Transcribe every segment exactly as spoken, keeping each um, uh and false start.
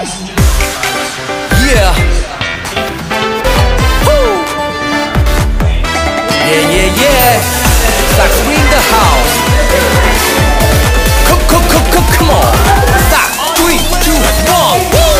Yeah. Woo. Yeah, yeah, yeah. Sax in the house. Come, come, come, come, come on. Sax, three, two, one. Woo.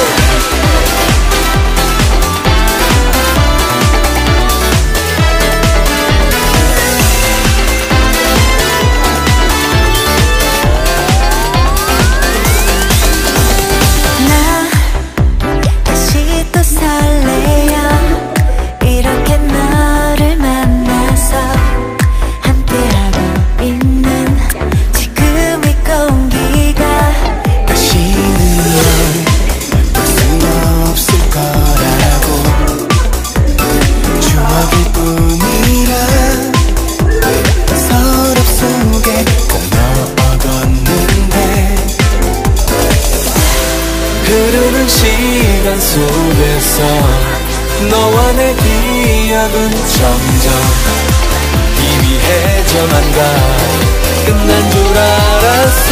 흐르는 시간 속에서 너와 내 기억은 점점 희미해져만 가. 끝난 줄 알았어.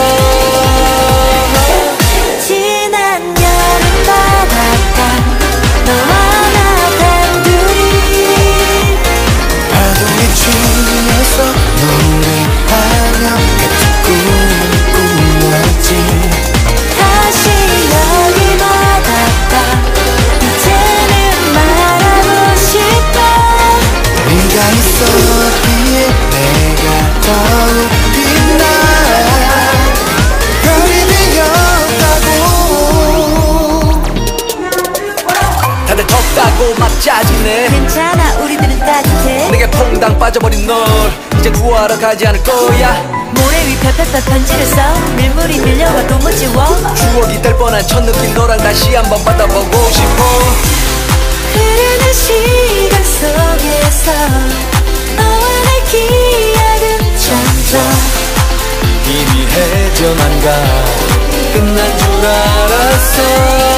지난 여름 바닷가 너와 나 단둘이 파도에 취해서 노래하며 같은 꿈을 꾸었지. 있었기에 내가 더욱 빛나. 별이 되었다고. 다들 덥다고 막 짜증내. 괜찮아 우리들은 따뜻해. 내게 퐁당 빠져버린 널 이제 구하러 가지 않을 거야. 모래 위 펴펴펴 편지를 써. 밀물이 밀려와도 못 지워. 추억이 될 뻔한 첫 느낌 너랑 다시 한번 받아보고 싶어. 흐르는 시간 속에서 너와 내 기억은 점점 희미해져만 가. 끝난 줄 알았어.